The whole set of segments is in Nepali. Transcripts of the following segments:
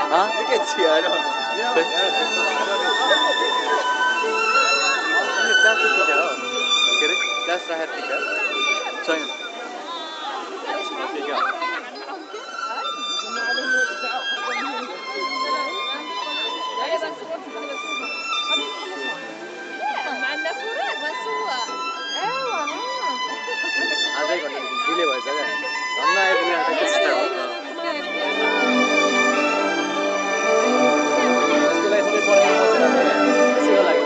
Huh? You can see, I don't know. के अरे क्लास राखेर टिका छैन के क्या आजै घन्टा डिले भएछ क्या भन्न आइपुग्ने आँटा स्टार्ट यसको लागि सबै पर्खिनु बसेर त्यसैको लागि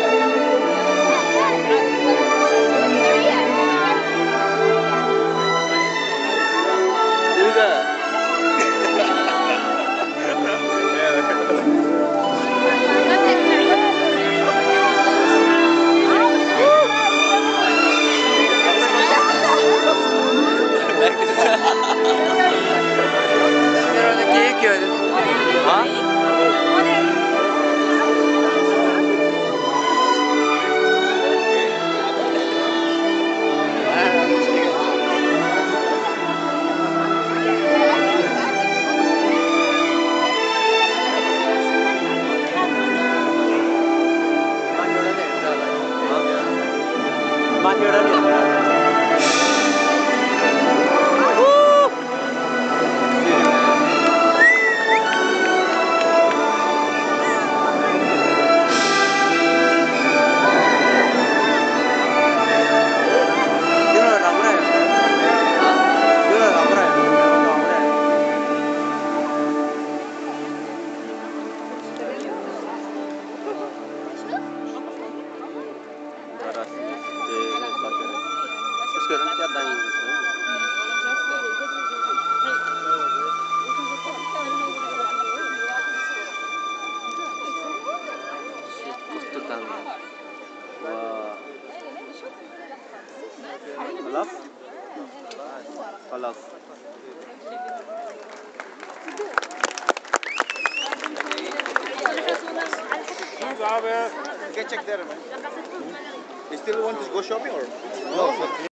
Kalas. Get check there, man. You still want to go shopping or? No.